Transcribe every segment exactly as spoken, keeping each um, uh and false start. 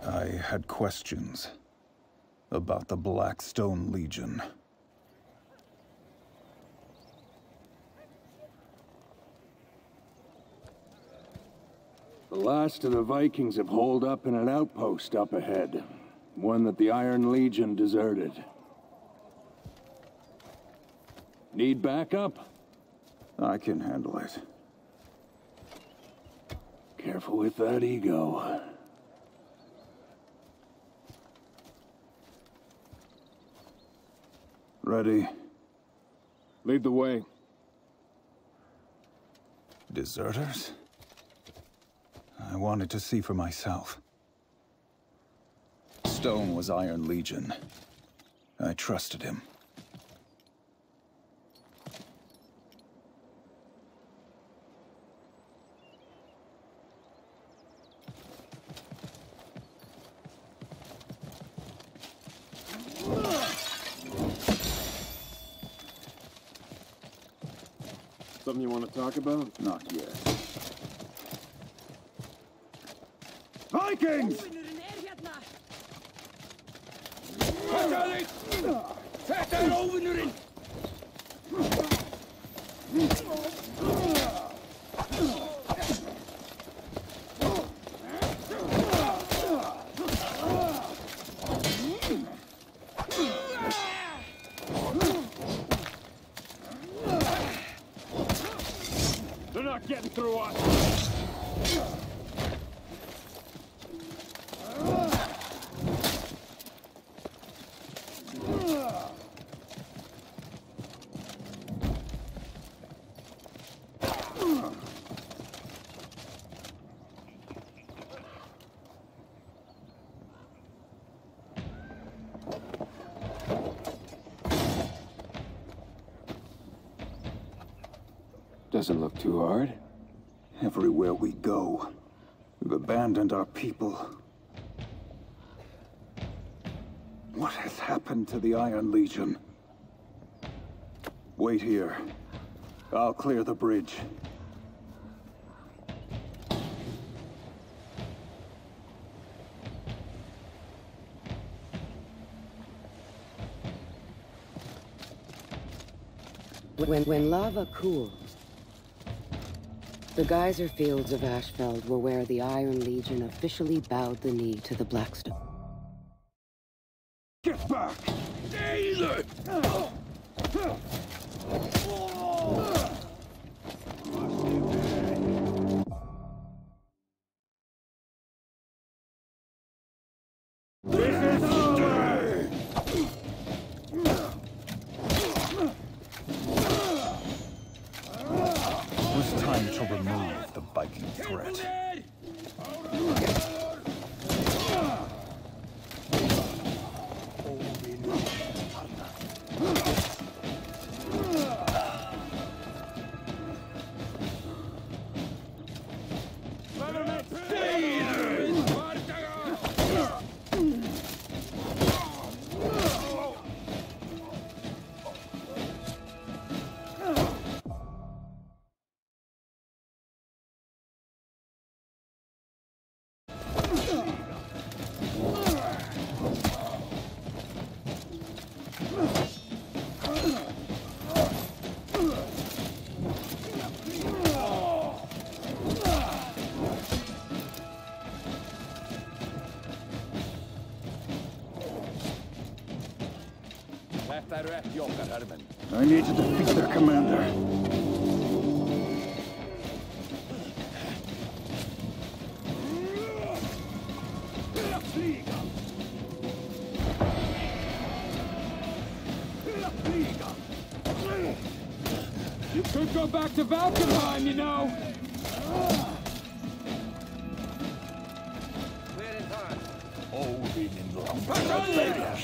I had questions about the Blackstone Legion. The last of the Vikings have holed up in an outpost up ahead. One that the Iron Legion deserted. Need backup? I can handle it. Careful with that ego. Ready? Lead the way. Deserters? I wanted to see for myself. Stone was Iron Legion. I trusted him. Something you want to talk about? Not yet. Vikings! They're not getting through us. Doesn't look too hard. Everywhere we go, we've abandoned our people. What has happened to the Iron Legion? Wait here. I'll clear the bridge. When, when lava cools, the geyser fields of Ashfeld were where the Iron Legion officially bowed the knee to the Blackstone. Get back! Either! This is over! It was time to remove the Viking threat. I need to defeat their commander. You could go back to Valkenheim, you know. Odin in the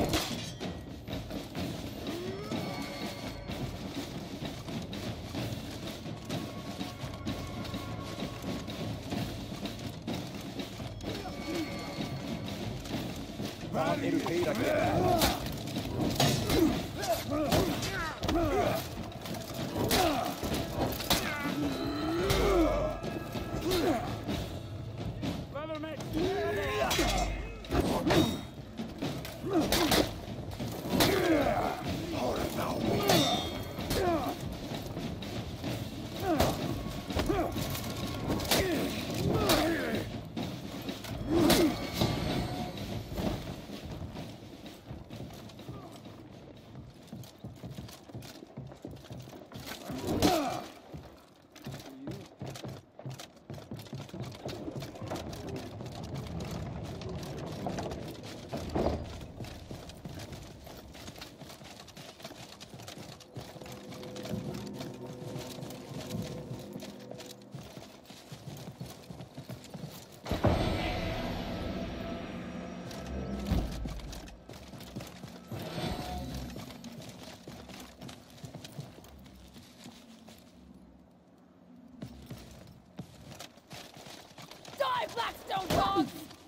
Blackstone dogs!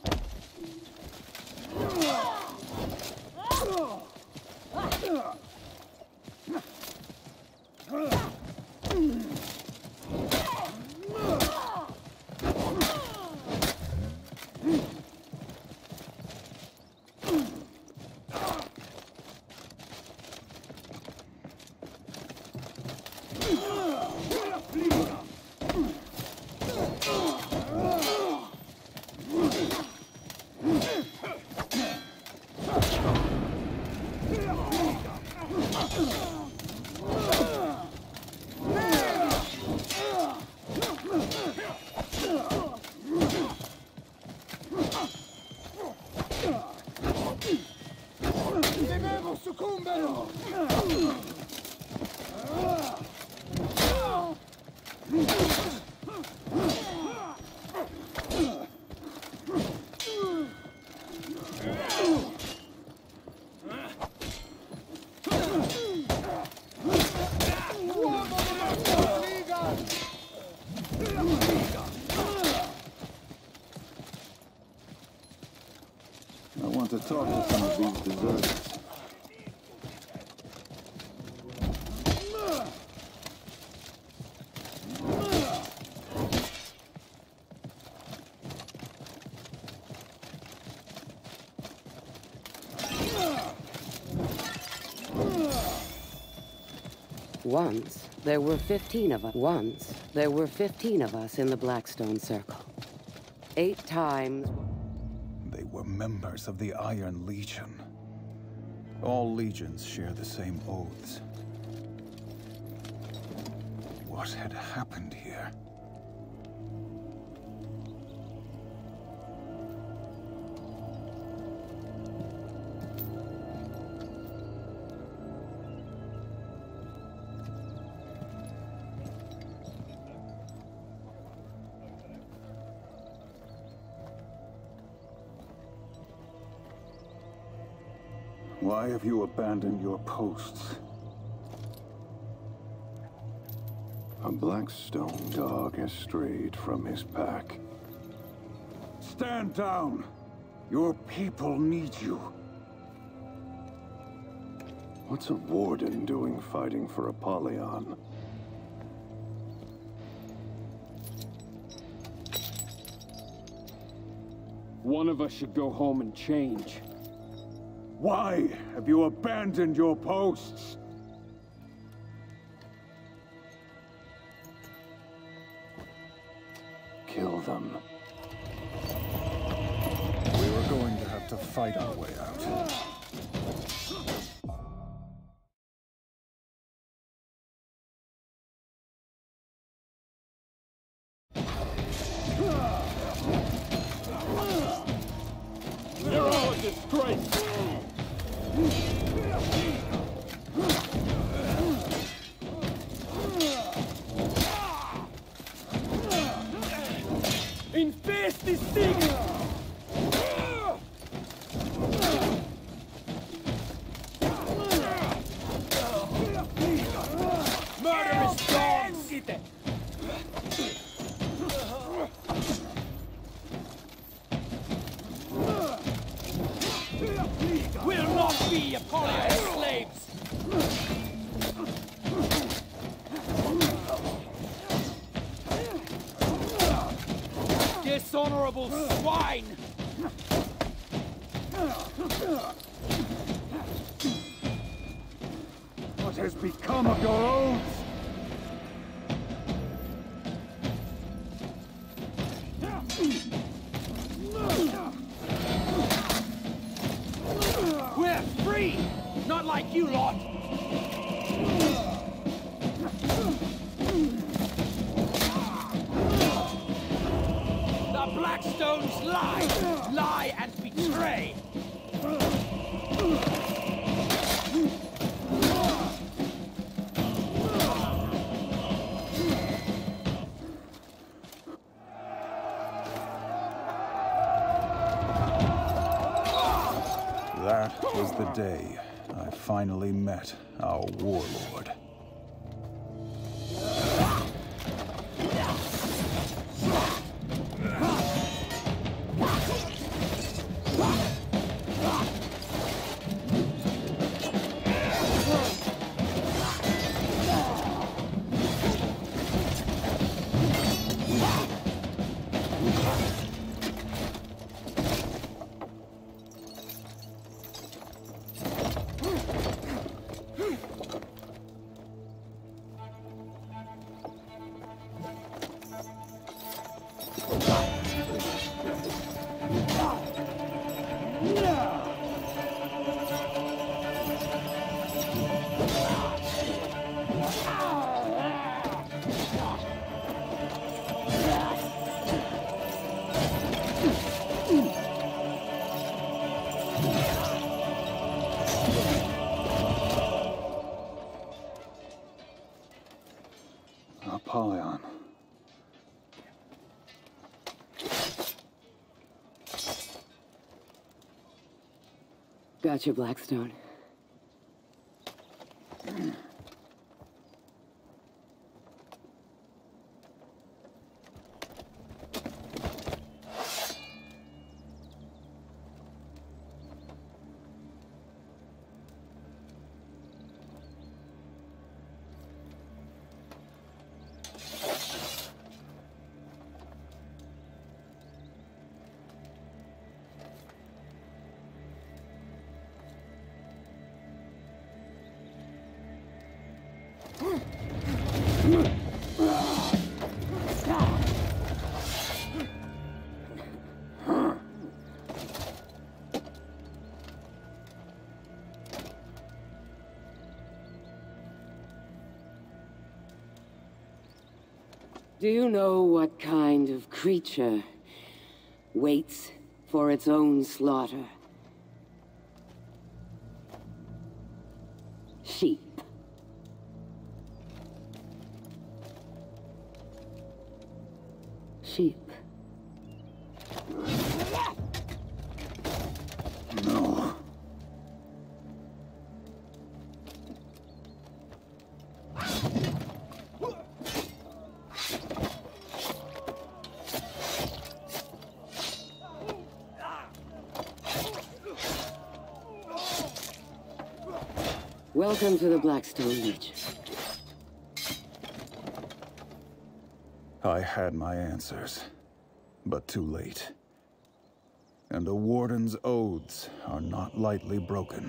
I want to talk to some of these deserters. Once, there were fifteen of us. Once, there were fifteen of us in the Blackstone Circle. Eight times... They were members of the Iron Legion. All legions share the same oaths. What had happened here? Why have you abandoned your posts? A Blackstone dog has strayed from his pack. Stand down! Your people need you. What's a warden doing fighting for Apollyon? One of us should go home and change. Why have you abandoned your posts? Kill them. We were going to have to fight our way out. They're all a disgrace! Infest this thing! We Apollyon slaves! Dishonorable swine! What has become of your oaths? We're free! Not like you lot! The Blackstones lie! Lie and betray! That was the day I finally met our warlord. Apollyon. Gotcha, Blackstone. Do you know what kind of creature waits for its own slaughter? Sheep. Sheep. No. Welcome to the Blackstone Legion. I had my answers, but too late. And a warden's oaths are not lightly broken.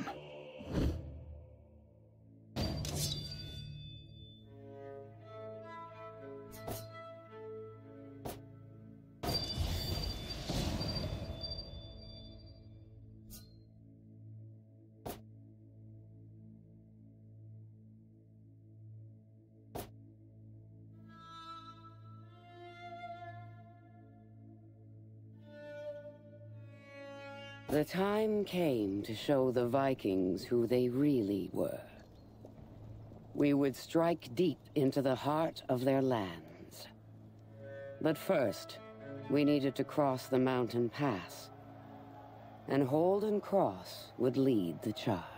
The time came to show the Vikings who they really were. We would strike deep into the heart of their lands. But first, we needed to cross the mountain pass. And Holden Cross would lead the charge.